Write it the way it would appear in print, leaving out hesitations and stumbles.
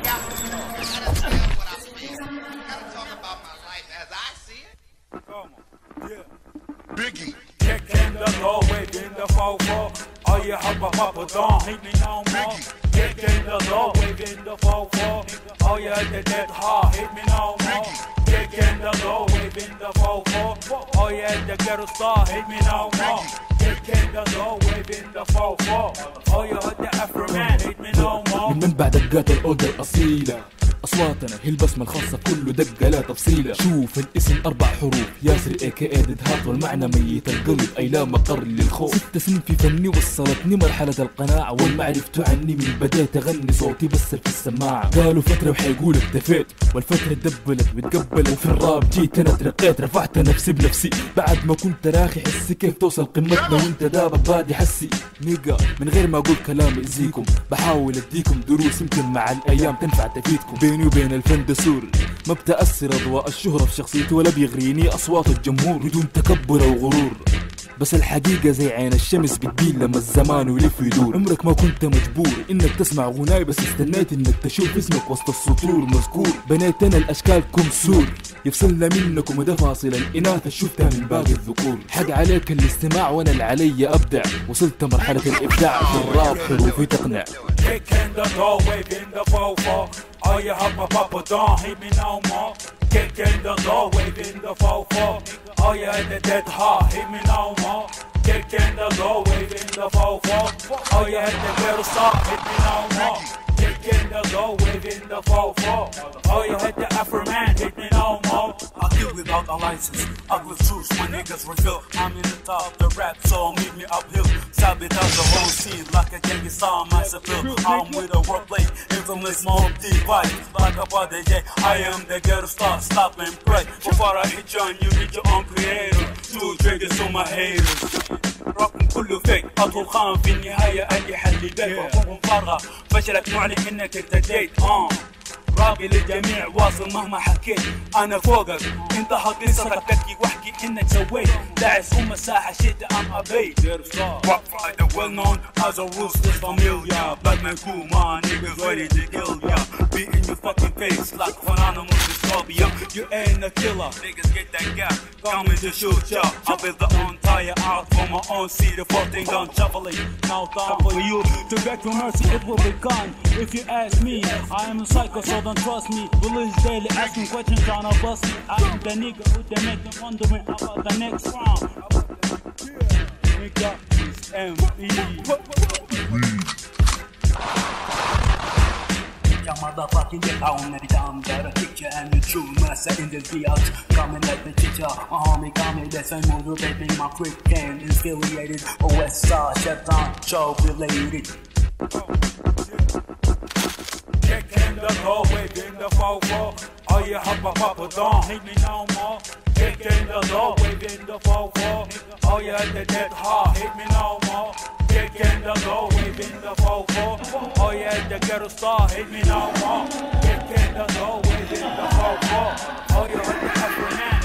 Biggie. Kick in the door, waving the 4-4. Oh yeah, hop up, don't hit me no more. Kick in the door, waving the 4-4. Oh yeah, the dead hard, hit me no more. Kick in the door, waving the 4-4. Oh yeah, the ghetto star, hit me no more. Kick in the door, waving the 4-4. Oh yeah, the Afro man, hit me no more. من منبع دقات الأوضة الأصيلة أصواتنا هي البسمة الخاصة بكل دقة لا تفصيلة. شوف الاسم 4 حروف ياسر AKA ديد هارت والمعنى ميت القلب أي لا مقر للخوف. 6 سنين في فني وصلتني مرحلة القناعة والمعرفة عني من بديت أغني صوتي بس في السماعة. قالوا فترة وحيقول اكتفيت والفترة دبلت وتقبلت وفي الراب جيت أنا ترقيت رفعت نفسي بنفسي بعد ما كنت راخي حسي كيف توصل قمتنا وانت دابك بادي حسي نيجا من غير ما أقول كلام يأذيكم بحاول أديكم دروس يمكن مع الأيام تنفع تفيدكم. بيني وبين الفن دسور ما بتأثر أضواء الشهرة في شخصيتي ولا بيغريني أصوات الجمهور بدون تكبر أو غرور. بس الحقيقة زي عين الشمس بتبين لما الزمان يلف ويدور. عمرك ما كنت مجبور انك تسمع غناي بس استنيت انك تشوف اسمك وسط السطور مذكور. بنيت انا الاشكالكم سور يفصلنا منكم وده فاصل الاناث شفتها من باقي الذكور. حق عليك الاستماع وانا اللي علي ابدع وصلت مرحلة الابداع في الراب حروفي تقنع. Kick in the door, waving the 4-4. Oh yeah, hop, don't hit me no more. Kick in the door, waving the 4-4. Oh yeah, the dead hard, hit me no more. Kick in the door, waving the 4-4. Oh yeah, the ghetto star, hit me no more. Kick in the door, waving the 4-4. Oh yeah, the Afro man, hit me no more. I kill without a license, ugly truths, my niggas reveal. I'm in the top of the rap, so meet me uphill. Sabotage the whole scene like a gangster massive pill. I'm with a wordplay, infamous mob device. Like a body, yeah, I am the ghetto star, stop and pray. Before I hit you, you need your own creator. Two triggers on my haters. رقم كله فيك أطول خان في النهاية أي حل بيك وحكم فارغة فشلك معلن إنك ارتديت رابي للجميع واصل مهما حكيت أنا فوقك أنت قصتك تبكي واحكي إنك سويت داعس مساحة shit I'm a bait. Rock fighter well known as a ruthless familiar. Batman cool, my niggas ready to kill ya. Be in your fucking face like anonymous phobia. You ain't a killer, niggas get that gap. Coming to shoot ya. I built the entire art for my own seat. The 14 gun shuffling. Now time for you to beg for mercy. It will be gone if you ask me. I am a psycho, so don't trust me. Bullies daily asking questions trying to bust me. I am the nigga who they make them wondering about the next round. Nigga is M.E. Your motherfucking get on every time. Got a picture and the true master in this beat. Coming like the teacher, a homie coming. That's I'm motivating my quick game. Infiliated, a west side, shut down, show related. Kick in the door, waving the 4-4. Oh yeah, hop, don't hit me no more. Kick in the door, waving the 4-4. Oh yeah, the dead hard, hit me no more. Kick in the door, waving the 4-4. Oh yeah, the ghetto star, hit me no more. Kick in the door, waving the 4-4. Oh yeah, the Afro man.